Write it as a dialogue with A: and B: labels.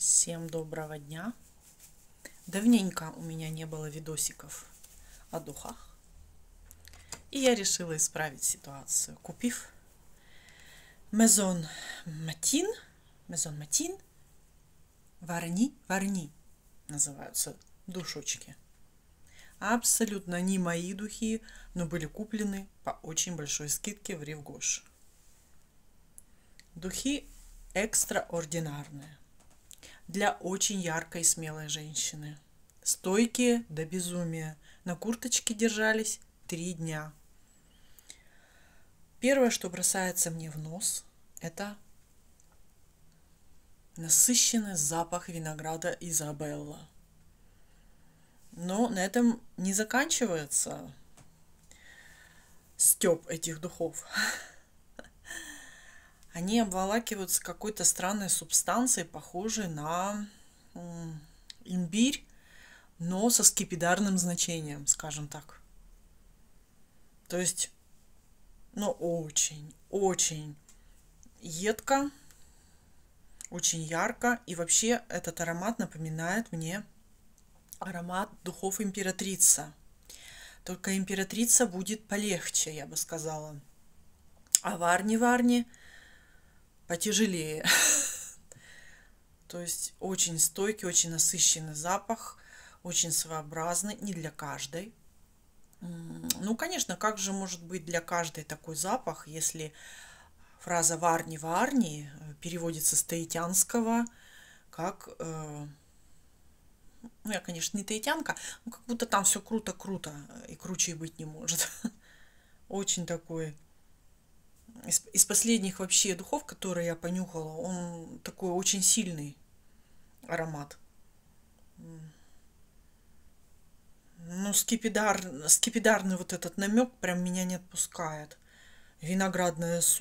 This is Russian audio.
A: Всем доброго дня. Давненько у меня не было видосиков о духах. И я решила исправить ситуацию, купив Maison Matin Варни называются душочки. Абсолютно не мои духи, но были куплены по очень большой скидке в Ривгош. Духи экстраординарные. Для очень яркой и смелой женщины. Стойкие до безумия. На курточке держались 3 дня. Первое, что бросается мне в нос, это насыщенный запах винограда Изабелла. Но на этом не заканчивается стёб этих духов. Они обволакиваются какой-то странной субстанцией, похожей на имбирь, но со скипидарным значением, скажем так. То есть, очень едко, очень ярко. И вообще этот аромат напоминает мне аромат духов императрица. Только императрица будет полегче, я бы сказала. А Варни потяжелее. То есть очень стойкий, очень насыщенный запах, очень своеобразный, не для каждой. Ну, конечно, как же может быть для каждой такой запах, если фраза Варни переводится с таитянского как... я, конечно, не таитянка, но как будто там все круто-круто, и круче и быть не может. Очень такой... Из последних вообще духов, которые я понюхала, он такой очень сильный аромат. Ну, скипидарный вот этот намек прям меня не отпускает. Виноградная